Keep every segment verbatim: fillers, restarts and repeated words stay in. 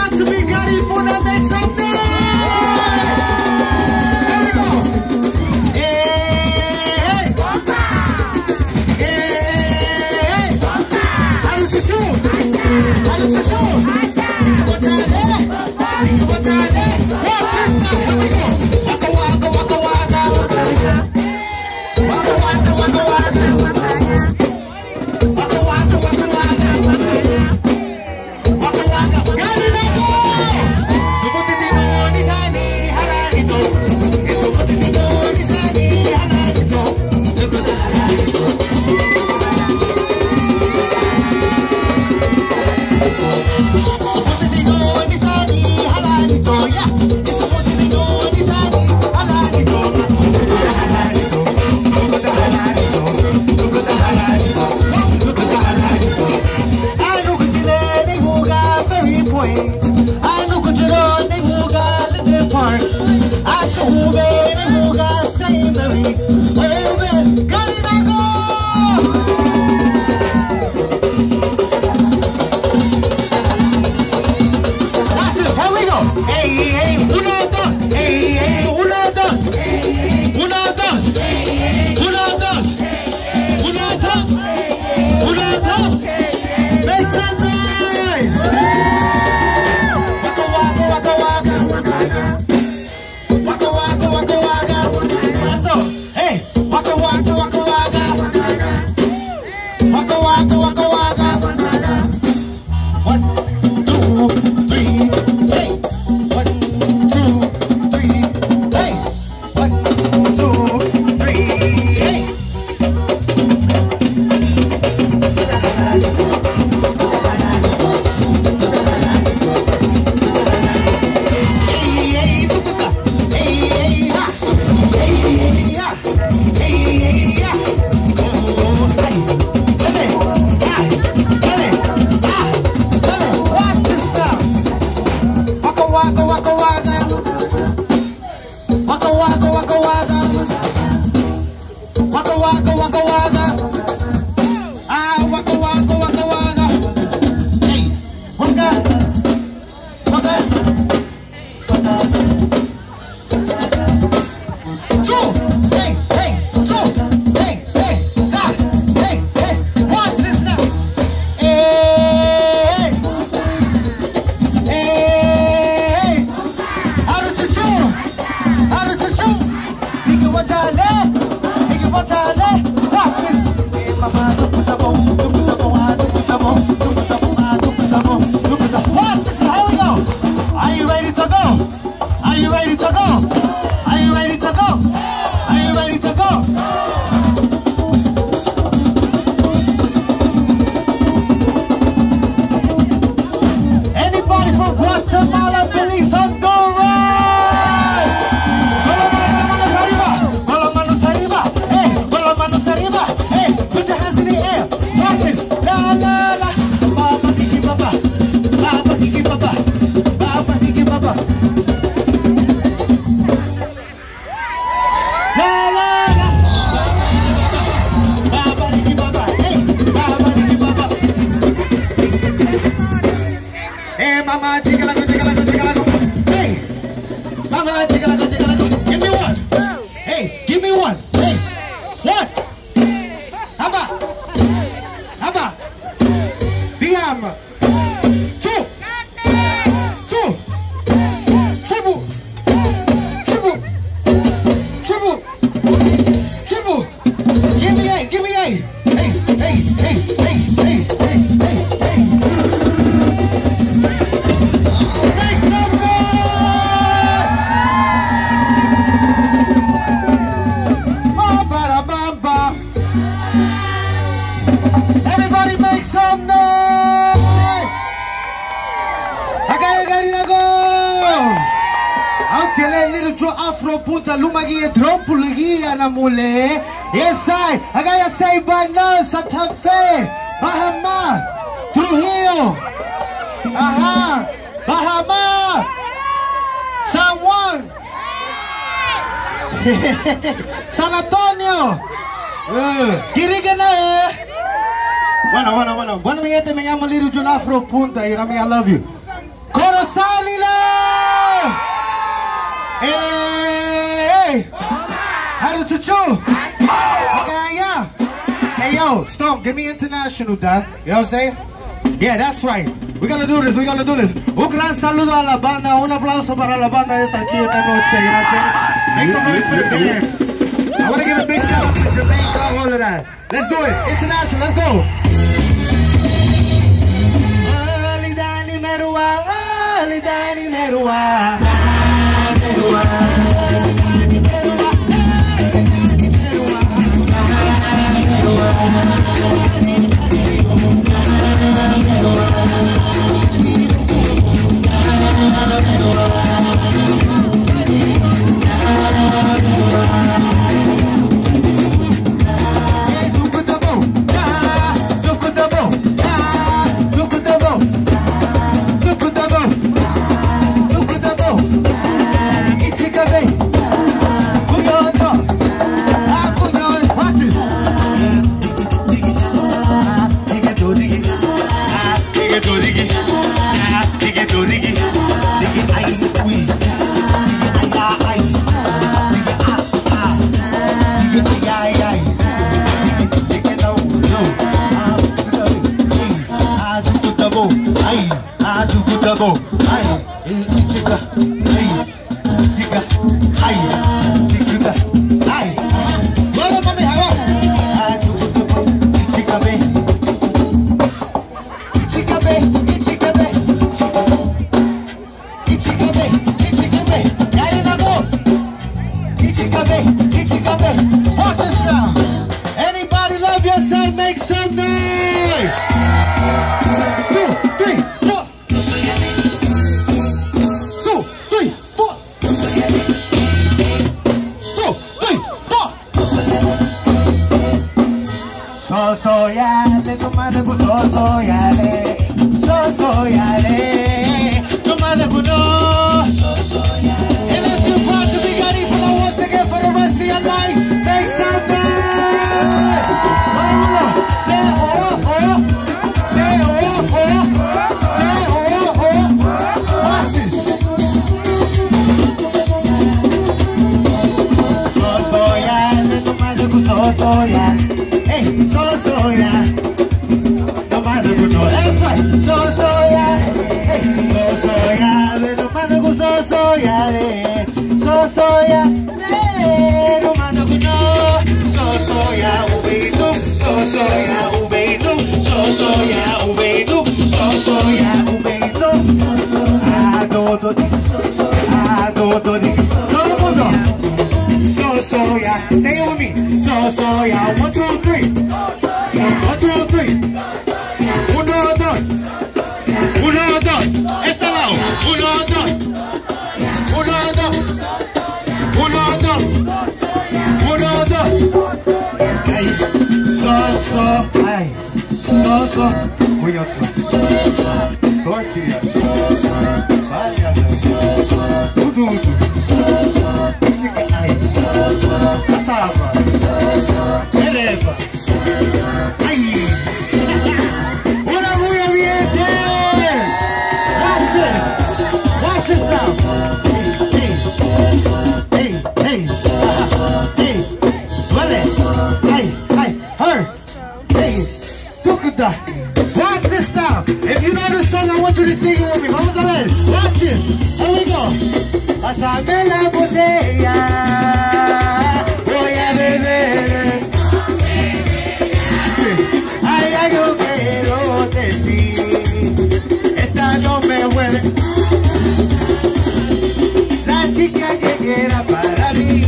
want to be ready for the next something. Here we go. Hey, hey, how did you show? How did you show? Think about your head. Think about your head. What's this now? Here we go. Waka waka waka waka. Waka waka waka waka. Waka waka waka waka. Waka waka. Got it now. Subuti dino ni sani halanito. Subuti dino ni sani halanito. Look at that halanito. Subuti dino ni sani halanito. Yeah. Subuti dino ni sani halanito. Halanito. Look at the halanito. Look at the halanito. Look at the halanito. I look at you, they move very point. I look at you, they move little part. I show you, they move same very. Oh, baby, got it now, go. That's it. Here we go. Hey, hey, uno, dos. Hey, hey, uno, dos. Uno, dos. Uno, dos. Uno, dos. Uno, dos. Make some noise. Waka waka waka waka. Waka waka waka waka. That's all. Hey, waka waka waka waka. Waka waka waka waka. One, two, three, hey. One, two, three, hey. One, two, three, hey. Hey, hey, tukuta. Hey, hey, ha. Hey, hey, ya. Hey, hey, ya. Oh, hey. Dale, ah, dale, ah, dale. What's this stuff? Waka waka waka waka. Waka waka waka waka. Waka waka waka waka. Ah, waka waka waka waka. Hey, waka, waka. Two, hey, hey, two, hey, hey, da, hey, hey. What's this now? Hey, hey, how did you chew? How did you chew? Think you want your leg? Think you want your leg? What's this? Hey, mama, look at the bone, look at the bone, look at the bone, look at the bone, look at the bone, look at the. What's this now? Here we go. Are you ready to go? Are you ready to go? Are you ready to go? Are you ready to go? Anybody from Guatemala, Belize, Honduras? Con las manos arriba, con las manos arriba, hey, con las manos arriba, hey, put your hands in the air, practice, la la la, baba kiki baba, baba kiki baba, baba kiki baba, la la la, baba kiki baba, hey, baba kiki baba, hey, mama, chicalago, chicalago, chicalago, hey, mama, chicalago, chicalago, give me one, hey, give me one, hey, one, haba, haba, biam, two, two, triple, triple, triple, triple, give me eight, give me eight, hey, hey, hey, hey, hey, hey, hey, hey. Make some noise! Ba, ba, da, ba, ba. Everybody make some noise! Okay, ready to go! Out here, little draw afro punta lumagi trompuligi anamule. Yes, I. I gotta say Banan, Santa Fe, Bahama, Trujillo. Aha, Bahama, San Juan, San Antonio. Uh, Kirigana, eh? Bueno, bueno, bueno. Bueno, mi gente, me llamo Little John Afro Punta. You know me, I love you. Corozal. Hey, how to chuchu? Okay, yeah. Hey, yo, stop. Give me international, Dan. You know what I'm saying? Yeah, that's right. We're gonna do this. We're gonna do this. Un gran saludo a la banda. Un aplauso para la banda esta aquí esta noche. You know what I'm saying? Make some noise for the band. I want to give a big shout out to Jamaica, all of that. Let's do it. International, let's go. Ali Dani Merua, Ali Dani Merua. Anybody love yourself? Make some noise. Two, three, four. Two, three, four. Two, three, four. So so yale, no matter who so so yale, so so yale, no matter who no. So so yale. And if you're proud to be Garifuna once again for the rest of your life, make some noise. Say oh oh, say oh oh, say oh oh. What's this? So so yale, no matter who so so yale. Hey, so so yale, no matter who no. That's right. So so yale, hey, so so yale, no matter who so so yale. So so yale, no matter who no. So so yale, ubeidu, so so yale, ubeidu, so so yale, ubeidu, so so yale, ubeidu. Ah, do do di, ah, do do di. Todo mundo. So so yale, say it with me. So so yale, one two three, one two three. Uno dos, uno dos. Este lado, uno dos, uno dos, uno dos, uno dos. Ay, so so, ay, so so. Uy, otro. Tortillas. Vaya. Tudo, tudo. Chicken, ay. Cassava. Eleva. Ay. Una muy bien. What's this? What's this now? Hey, hey, hey, hey, suele, hey, hey, her, hey, tukuta. What's this now? If you know the song, I want you to sing it with me. Vamos a ver. Watch this. Here we go. Pásame la botella. Voy a beber. Ay, ay, yo quiero decir. Esta no me huele. La chica que quiera para mí.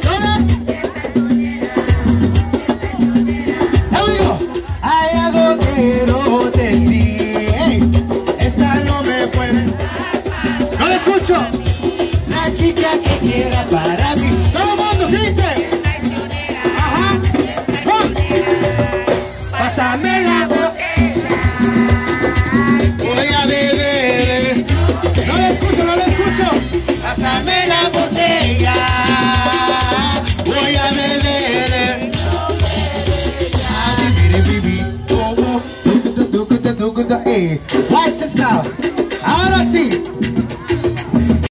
Here we go. Ay, algo quiero decir. Hey, esta no me puede. No la escucho. La chica que quiera para mí. Todo el mundo grite. Ajá. Dos. Pásame la voz. Voy a beber. No la escucho, no la escucho. Pásame la botella. Voy a beber. Hey, watch this now.